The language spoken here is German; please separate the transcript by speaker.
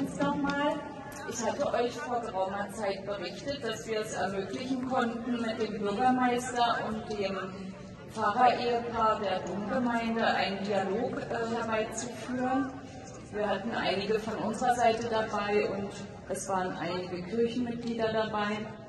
Speaker 1: uns nochmal. Ich hatte euch vor geraumer Zeit berichtet, dass wir es ermöglichen konnten, mit dem Bürgermeister und dem Pfarrer-Ehepaar der Domgemeinde einen Dialog herbeizuführen. Wir hatten einige von unserer Seite dabei und es waren einige Kirchenmitglieder dabei.